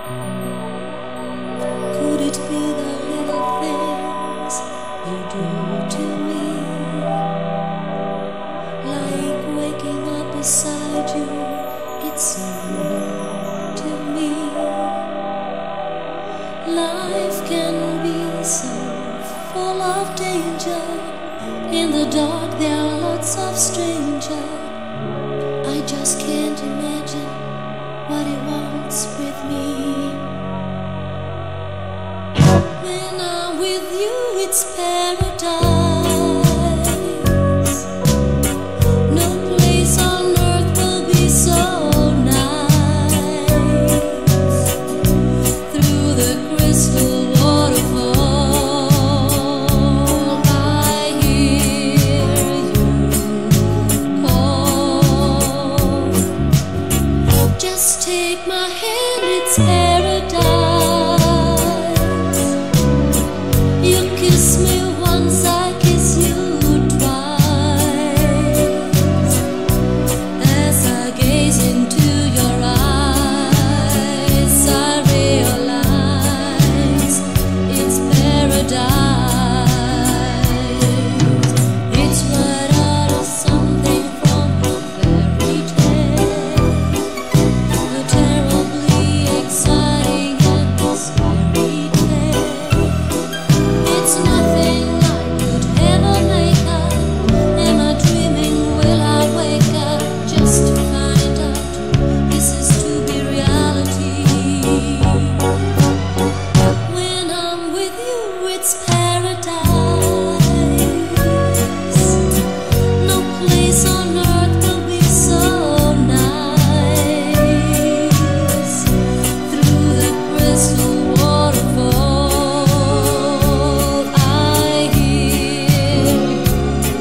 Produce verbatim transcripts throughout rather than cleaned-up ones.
Could it be the little things you do to me? Like waking up beside you, it's so new to me. Life can be so full of danger. In the dark there are lots of strangers. I just can't imagine what he wants with me. When I'm with you, it's paradise. No place on earth will be so nice. Through the crystal waterfall, I hear you call. Just take my hand, it's paradise. You kiss me once, I kiss you twice. As I gaze into your eyes, I realize it's paradise. It's right out of something from a fairy tale, a terribly exciting and scary tale. It's nothing I could ever make up. Am I dreaming? Will I wake up just to find out this is to be reality? When I'm with you, it's paradise. No place on earth will be so nice. Through the crystal waterfall, I hear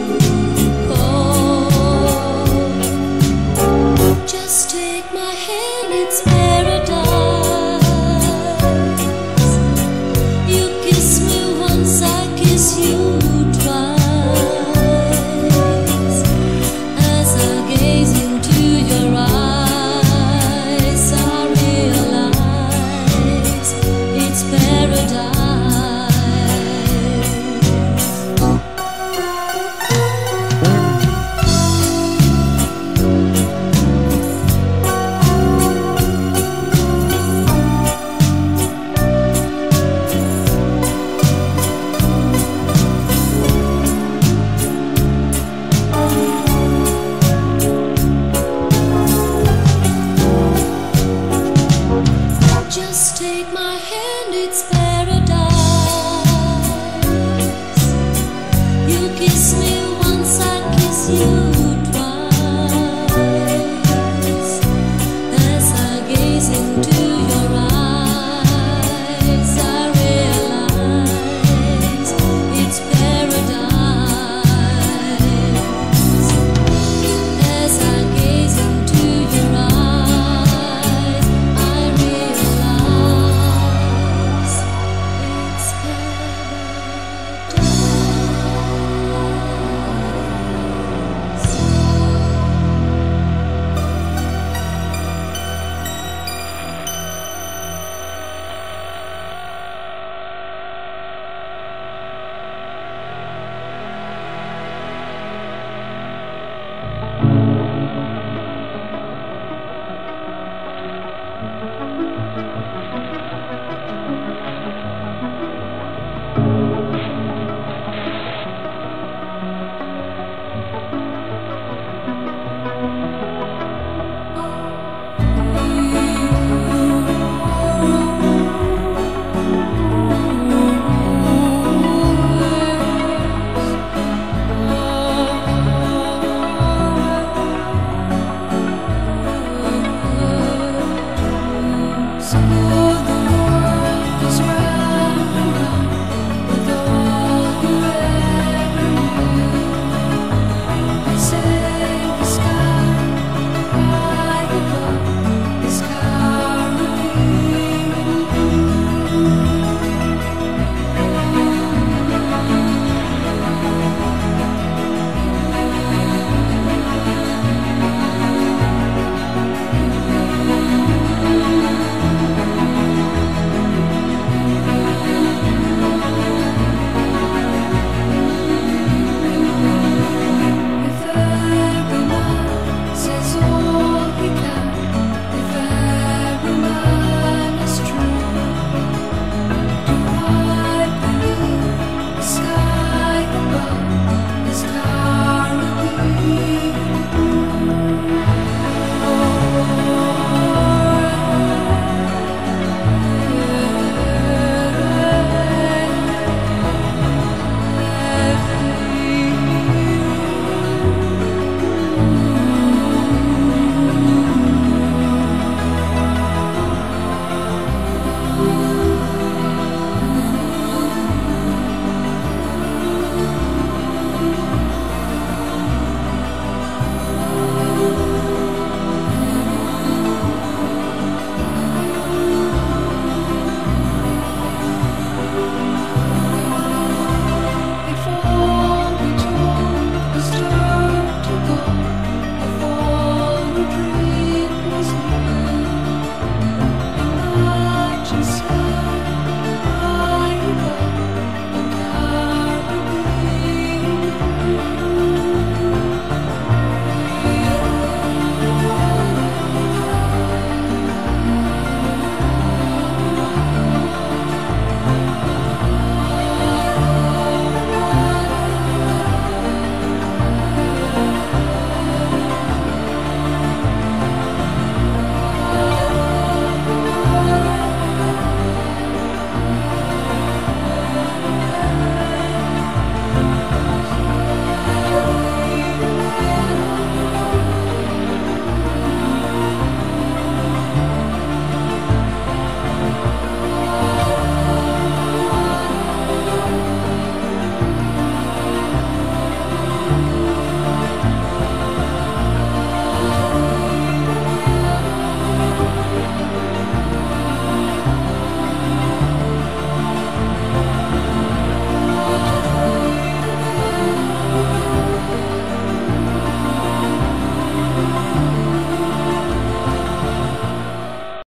you call. Just take my hand.